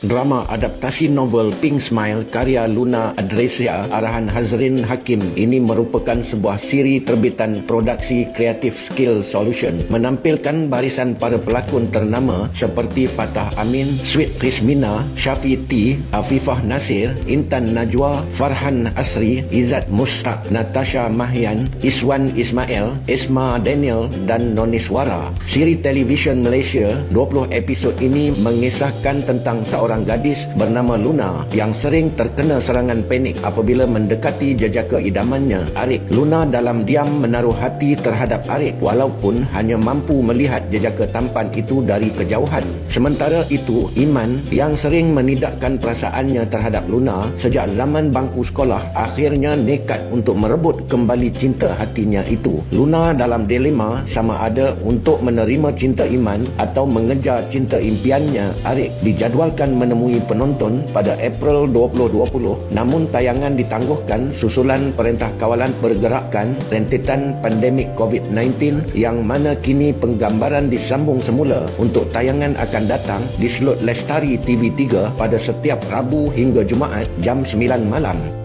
Drama adaptasi novel Pink Smile karya Luna Adresia arahan Hazrin Hakim ini merupakan sebuah siri terbitan produksi Creative Skill Solution, menampilkan barisan para pelakon ternama seperti Fatah Amin, Sweet Rizmina, Syafi T, Afifah Nasir, Intan Najwa, Farhan Asri, Izzat Mustaq, Natasha Mahyan, Iswan Ismail, Esma Daniel dan Noniswara. Siri televisyen Malaysia 20 episod ini mengisahkan tentang seorang gadis bernama Luna yang sering terkena serangan panik apabila mendekati jejaka idamannya, Arik. Luna dalam diam menaruh hati terhadap Arik walaupun hanya mampu melihat jejaka tampan itu dari kejauhan. Sementara itu, Iman yang sering menidakkan perasaannya terhadap Luna sejak zaman bangku sekolah akhirnya nekat untuk merebut kembali cinta hatinya itu. Luna dalam dilema sama ada untuk menerima cinta Iman atau mengejar cinta impiannya, Arik. Dijadualkan menemui penonton pada April 2020, namun tayangan ditangguhkan susulan Perintah Kawalan Pergerakan rentetan pandemik COVID-19 yang mana kini penggambaran disambung semula untuk tayangan akan datang di slot Lestari TV3 pada setiap Rabu hingga Jumaat jam 9 malam.